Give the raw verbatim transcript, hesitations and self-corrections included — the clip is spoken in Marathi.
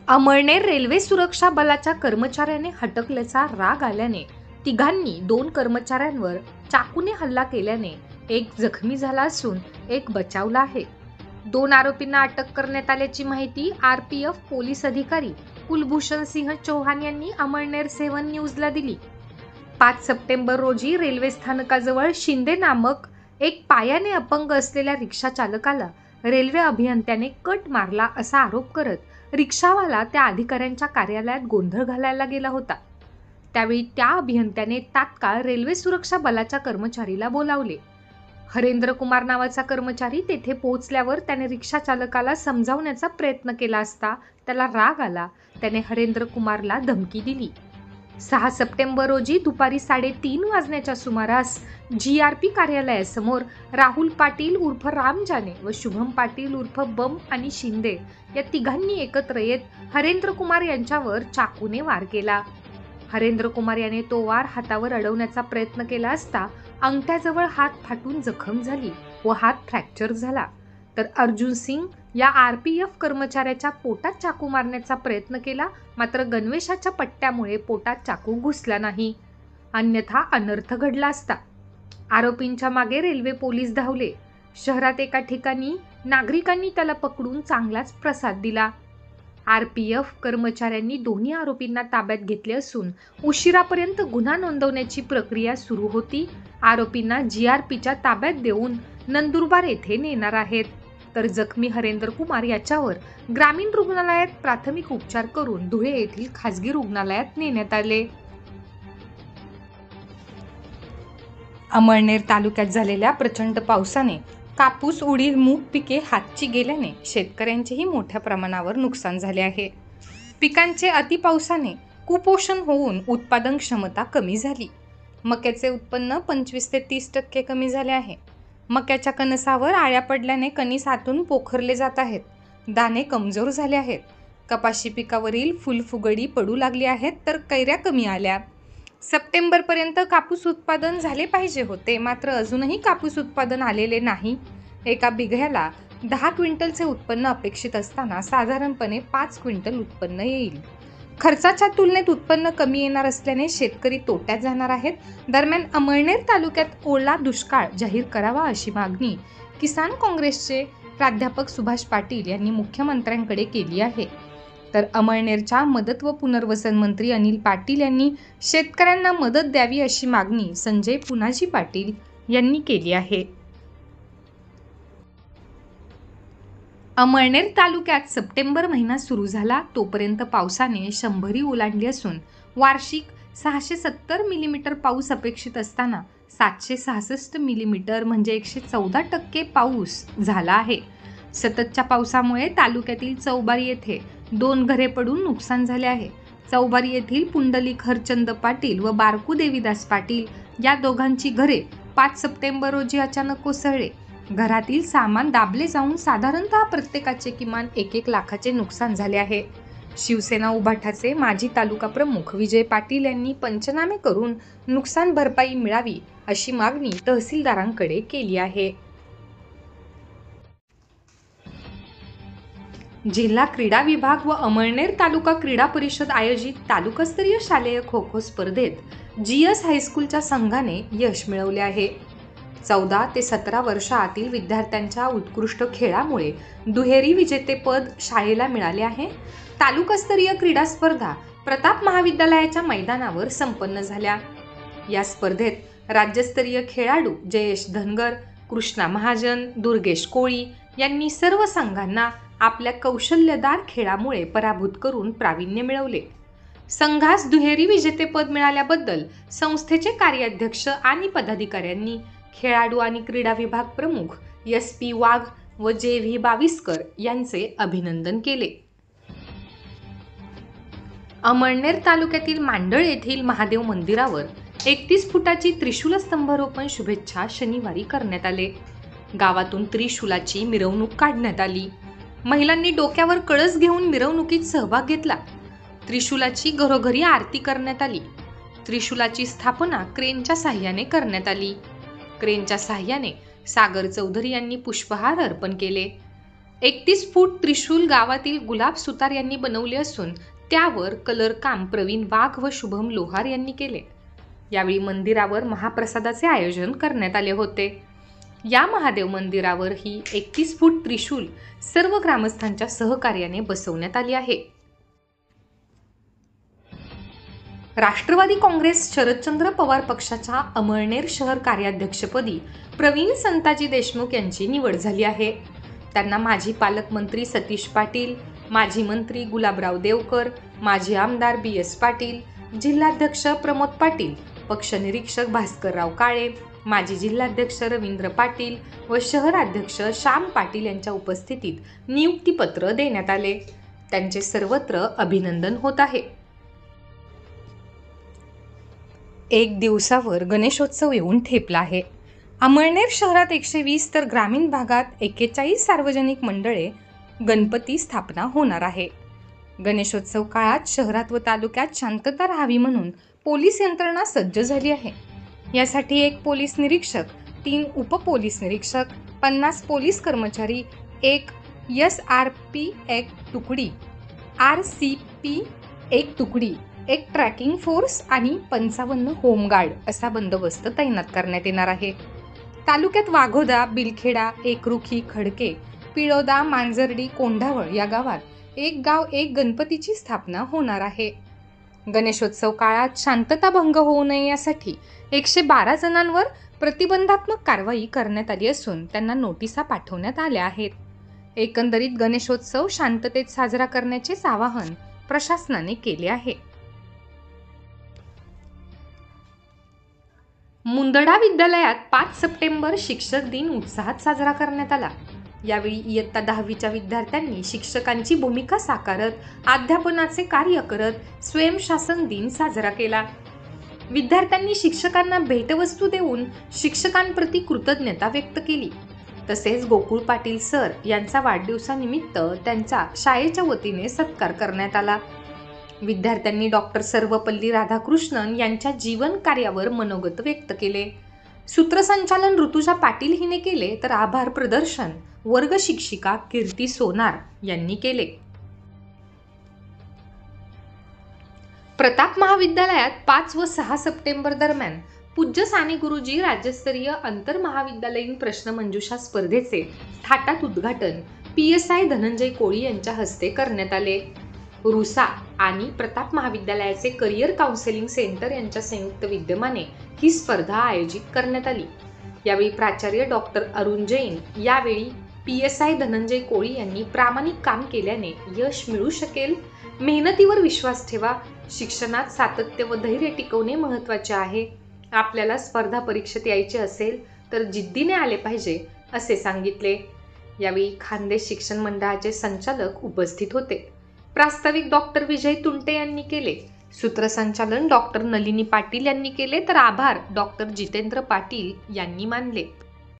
अमळनेर रेल्वे सुरक्षा बलाच्या कर्मचाऱ्याने हटकल्याचा राग आल्याने तिघांनी दोन कर्मचाऱ्यांवर चाकूने हल्ला केल्याने एक जखमी झाला असून एक बचावला आहे. दोन आरोपींना अटक करण्यात आल्याची माहिती आरपीएफ पोलीस अधिकारी कुलभूषण सिंह चौहान यांनी अमळनेर सेवन न्यूजला दिली. पाच सप्टेंबर रोजी रेल्वे स्थानकाजवळ शिंदे नामक एक पायाने अपंग असलेल्या रिक्षा चालकाला रेल्वे अभियंत्याने कट मारला असा आरोप करत रिक्षावाला त्या अधिकाऱ्यांच्या कार्यालयात गोंधळ घालायला गेला होता. त्यावेळी त्या अभियंत्याने तात्काळ रेल्वे सुरक्षा बलाच्या कर्मचारीला बोलावले. हरेंद्र कुमार नावाचा कर्मचारी तेथे पोहोचल्यावर त्याने रिक्षा चालकाला समजावण्याचा प्रयत्न केला असता त्याला राग आला. त्याने हरेंद्र कुमारला धमकी दिली. सहा सप्टेंबर रोजी दुपारी साडेतीन वाजण्याच्या सुमारास जी आर पी कार्यालयासमोर राहुल पाटील उर्फ राम जाने व शुभम पाटील उर्फ बम आणि शिंदे या तिघांनी एकत्र येत हरेंद्र कुमार यांच्यावर चाकूने वार केला. हरेंद्र कुमार याने तो वार हातावर अडवण्याचा प्रयत्न केला असता अंगठ्याजवळ हात फाटून जखम झाली व हात फ्रॅक्चर झाला. तर अर्जुन सिंग या आरपीएफ कर्मचाऱ्याच्या पोटात चाकू मारण्याचा प्रयत्न केला, मात्र गणवेशाच्या पट्ट्यामुळे पोटात चाकू घुसला नाही, अन्यथा अनर्थ घडला असता. आरोपींच्या मागे रेल्वे पोलीस धावले. शहरात एका ठिकाणी नागरिकांनी त्याला पकडून चांगलाच प्रसाद दिला. आरपीएफ कर्मचाऱ्यांनी दोन्ही आरोपींना ताब्यात घेतले असून उशिरापर्यंत गुन्हा नोंदवण्याची प्रक्रिया सुरू होती. आरोपींना जी आर पीच्या ताब्यात देऊन नंदुरबार येथे नेणार आहेत. तर जखमी हरेंद्र कुमार याच्यावर ग्रामीण रुग्णालयात प्राथमिक उपचार करून धुळे येथील खासगी रुग्णालयात नेण्यात आले. अमळनेर तालुक्यात झालेल्या प्रचंड पावसाने कापूस, उडीद, मूग पिके हातची गेल्याने शेतकऱ्यांचेही मोठ्या प्रमाणावर नुकसान झाले आहे. पिकांचे अतिपावसाने कुपोषण होऊन उत्पादन क्षमता कमी झाली. मक्याचे उत्पन्न पंचवीस ते तीस टक्के कमी झाले आहे. मक्याच्या कणसावर आळ्या पडल्याने कणीस आतून पोखरले जात आहेत. दाणे कमजोर झाले आहेत. कपाशी पिकावरील फुलफुगडी पडू लागली आहेत, तर कैऱ्या कमी आल्या. सप्टेंबरपर्यंत कापूस उत्पादन झाले पाहिजे होते, मात्र अजूनही कापूस उत्पादन आलेले नाही. एका बिघ्याला दहा क्विंटलचे उत्पन्न अपेक्षित असताना साधारणपणे पाच क्विंटल उत्पन्न येईल. खर्चाच्या तुलनेत उत्पन्न कमी येणार असल्याने शेतकरी तोट्यात जाणार आहेत. दरम्यान अमळनेर तालुक्यात ओला दुष्काळ जाहीर करावा अशी मागणी किसान काँग्रेसचे प्राध्यापक सुभाष पाटील यांनी मुख्यमंत्र्यांकडे केली आहे. तर अमळनेरच्या मदत व पुनर्वसन मंत्री अनिल पाटील यांनी शेतकऱ्यांना मदत द्यावी अशी मागणी संजय पुनाजी पाटील यांनी केली आहे. अमळनेर तालुक्यात सप्टेंबर महिना सुरू झाला तोपर्यंत पावसाने शंभरी ओलांडली असून वार्षिक सहाशे सत्तर मिलीमीटर पाऊस अपेक्षित असताना सातशे सहासष्ट मिलीमीटर म्हणजे एकशे चौदा टक्के पाऊस झाला आहे. सततच्या पावसामुळे तालुक्यातील चौबारी येथे दोन घरे पडून नुकसान झाले आहे. चौबारी येथील पुंडलिक हरचंद पाटील व बारकू देवीदास पाटील या दोघांची घरे पाच सप्टेंबर रोजी अचानक कोसळले. घरातील सामान दाबले जाऊन साधारणतः प्रत्येकाचे किमान एक एक लाखाचे नुकसान झाले आहे. शिवसेना उभाठाचे माजी तालुका प्रमुख विजय पाटील यांनी पंचनामे करून नुकसान भरपाई मिळावी अशी मागणी तहसीलदारांकडे केली आहे. जिल्हा क्रीडा विभाग व अमळनेर तालुका क्रीडा परिषद आयोजित तालुकास्तरीय शालेय खो खो स्पर्धेत जीएस हायस्कूलच्या संघाने यश मिळवले आहे. चौदा ते सतरा वर्षातील विद्यार्थ्यांच्या उत्कृष्ट खेळामुळे दुहेरी विजेतेपद शाळेला मिळाले आहे. तालुकास्तरीय क्रीडा स्पर्धा प्रताप महाविद्यालयाच्या मैदानावर संपन्न झाल्या. या स्पर्धेत राज्यस्तरीय खेळाडू जयेश धनगर, कृष्णा महाजन, दुर्गेश कोळी यांनी सर्व संघांना आपल्या कौशल्यदार खेळामुळे पराभूत करून प्रावीण्य मिळवले. संघास दुहेरी विजेतेपद मिळाल्याबद्दल संस्थेचे कार्याध्यक्ष आणि पदाधिकाऱ्यांनी खेळाडू आणि क्रीडा विभाग प्रमुख एस पी वाघ व जे व्ही बाविस्कर यांचे अभिनंदन केले. अमळनेर तालुक्यातील मांडळ येथील महादेव मंदिरावर एकतीस फुटाची त्रिशूल स्तंभारोपण शुभेच्छा शनिवारी करण्यात आले. गावातून त्रिशूलाची मिरवणूक काढण्यात आली. महिलांनी डोक्यावर कळस घेऊन मिरवणुकीत सहभाग घेतला. त्रिशूलाची घरोघरी आरती करण्यात आली. त्रिशूलाची स्थापना क्रेनच्या साह्याने करण्यात आली. क्रेनच्या साह्याने सागर चौधरी यांनी पुष्पहार अर्पण केले. एकतीस फूट त्रिशूल गावातील गुलाब सुतार यांनी बनवले असून त्यावर कलर काम प्रवीण वाघ व शुभम लोहार यांनी केले. यावेळी मंदिरावर महाप्रसादाचे आयोजन करण्यात आले होते. या महादेव मंदिरावर ही एकतीस फूट त्रिशूल सर्व ग्रामस्थांच्या सहकार्याने बसवण्यात आली आहे. राष्ट्रवादी काँग्रेस शरदचंद्र पवार पक्षाच्या अमळनेर शहर कार्याध्यक्षपदी प्रवीण संताजी देशमुख यांची निवड झाली आहे. त्यांना माजी पालकमंत्री सतीश पाटील, माजी मंत्री गुलाबराव देवकर, माजी आमदार बी एस पाटील, जिल्हाध्यक्ष प्रमोद पाटील, पक्ष निरीक्षक भास्करराव काळे, माजी जिल्हाध्यक्ष रवींद्र पाटील व शहराध्यक्ष श्याम पाटील यांच्या उपस्थितीत नियुक्तीपत्र देण्यात आले. त्यांचे सर्वत्र अभिनंदन होत आहे. एक दिवसावर गणेशोत्सव येऊन ठेपला आहे. अमळनेर शहरात एकशे वीस तर ग्रामीण भागात एक्केचाळीस सार्वजनिक मंडळे गणपती स्थापना होणार आहे. गणेशोत्सव काळात शहरात व तालुक्यात शांतता राहावी म्हणून पोलीस यंत्रणा सज्ज झाली आहे. यासाठी एक पोलीस निरीक्षक, तीन उपपोलीस निरीक्षक, पन्नास पोलीस कर्मचारी, एक एस आर पी एक तुकडी, आर सी पी एक तुकडी, एक ट्रॅकिंग फोर्स आणि पंचावन्न होमगार्ड असा बंदोबस्त तैनात करण्यात येणार आहे. तालुक्यात वाघोदा, बिलखेडा, एकरुखी, खडके, पिळोदा, मांजर्डी, कोंढावळ या गावात एक गाव एक गणपतीची स्थापना होणार आहे. गणेशोत्सव काळात शांतता भंग होऊ नये यासाठी एकशे बारा जणांवर प्रतिबंधात्मक कारवाई करण्यात आली असून त्यांना नोटिसा पाठवण्यात आल्या आहेत. एकंदरीत गणेशोत्सव शांततेत साजरा करण्याचेच आवाहन प्रशासनाने केले आहे. मुंदडा विद्यालयात पाच सप्टेंबर शिक्षक दिन उत्साहात साजरा करण्यात आला. यावेळी इयत्ता दहावीच्या विद्यार्थ्यांनी शिक्षकांची भूमिका साकारत अध्यापनाचे कार्य करत स्वयंशासन दिन साजरा केला. विद्यार्थ्यांनी शिक्षकांना भेटवस्तू देऊन शिक्षकांप्रती कृतज्ञता व्यक्त केली. तसेच गोकुळ पाटील सर यांचा वाढदिवसानिमित्त त्यांचा शाळेच्या वतीने सत्कार करण्यात आला. विद्यार्थ्यांनी डॉक्टर सर्वपल्ली राधाकृष्णन यांच्या जीवन कार्यावर मनोगत व्यक्त केले. सूत्रसंचालन ऋतुजा पाटील हिने केले तर आभार प्रदर्शन वर्ग शिक्षिका कीर्ती सोनार यांनी केले. प्रताप महाविद्यालयात पाच व सहा सप्टेंबर दरम्यान पूज्य साने गुरुजी राज्यस्तरीय आंतर महाविद्यालयीन प्रश्नमंजुषा स्पर्धेचे थाटात उद्घाटन P S I Dhananjay Koli यांच्या हस्ते करण्यात आले. रुसा आणि प्रताप महाविद्यालयाचे करिअर काउन्सिलिंग सेंटर यांच्या संयुक्त विद्यमाने ही स्पर्धा आयोजित करण्यात आली. यावेळी प्राचार्य डॉक्टर अरुण जैन यावेळी P S I Dhananjay Koli यांनी प्रामाणिक काम केल्याने यश मिळू शकेल, मेहनतीवर विश्वास ठेवा, शिक्षणात सातत्य व धैर्य टिकवणे महत्त्वाचे आहे, आपल्याला स्पर्धा परीक्षेत यायचे असेल तर जिद्दीने आले पाहिजे असे सांगितले. यावेळी खानदेश शिक्षण मंडळाचे संचालक उपस्थित होते. प्रास्ताविक डॉक्टर विजय तुंटे यांनी केले. सूत्रसंचालन डॉक्टर नलिनी पाटील यांनी केले तर आभार डॉक्टर जितेंद्र पाटील यांनी मानले.